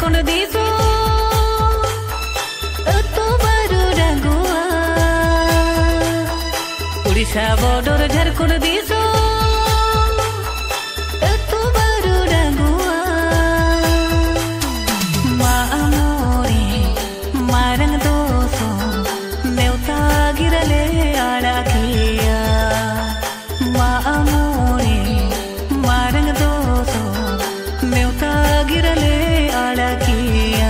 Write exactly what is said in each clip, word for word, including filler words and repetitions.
झारखंड दिसो तो बारू रंगुआ उड़ीसा बॉर्डर झारखंड दिसो तो बारू रंगुआ मा मोरे मारंग दोसो नेवता गिरले आड़ा किया मा मोरे मारंग दोसो नेवता गिरले आड़ा किया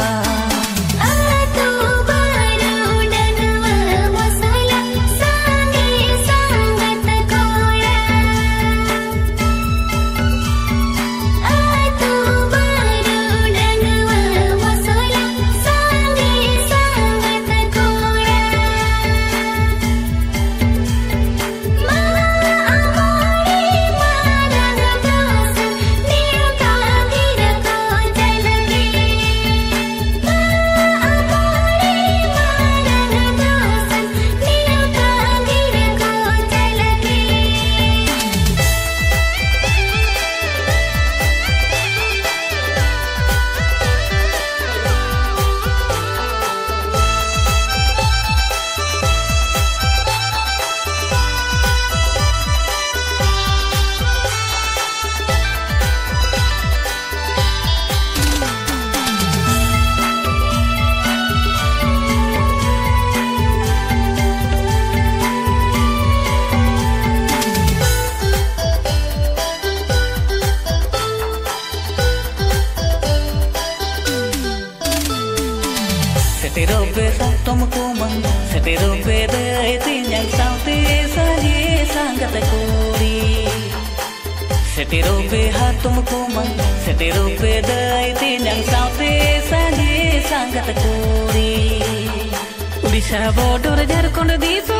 Setero besa tuमको मन setero beda tinyang saute saje sangat kuri setero beha तुमको मन setero beda tinyang saute saje sangat kuri Orissa border Jharkhand दिसो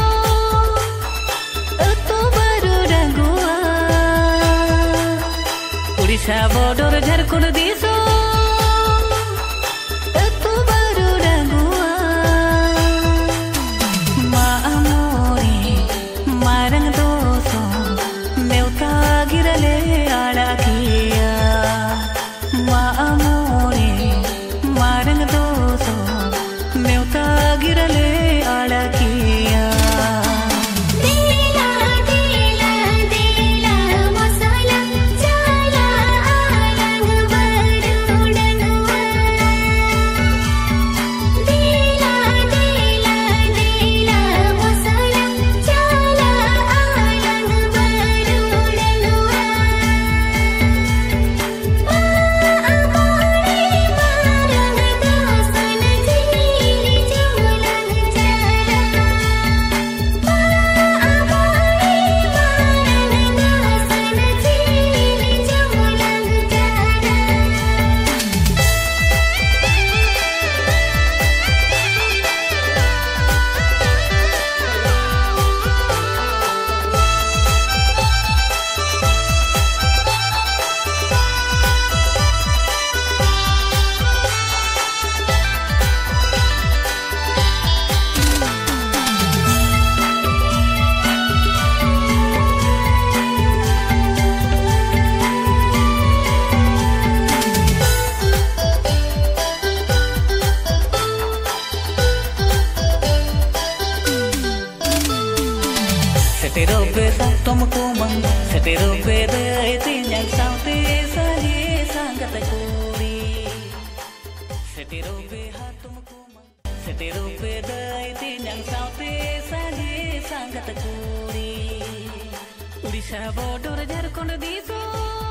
तो बारू रंगुआ उड़ीसा बॉर्डर झारखंड दिसो गिरले आड़ा किया मा मोरे मारंग दोसो नेवता गिरले आड़ा किया setero besa tuमको मन setero beda tinyang saute saje sangat kuri setero beha तुमको मन setero beda tinyang saute saje sangat kuri Orissa border Jharkhand दिसो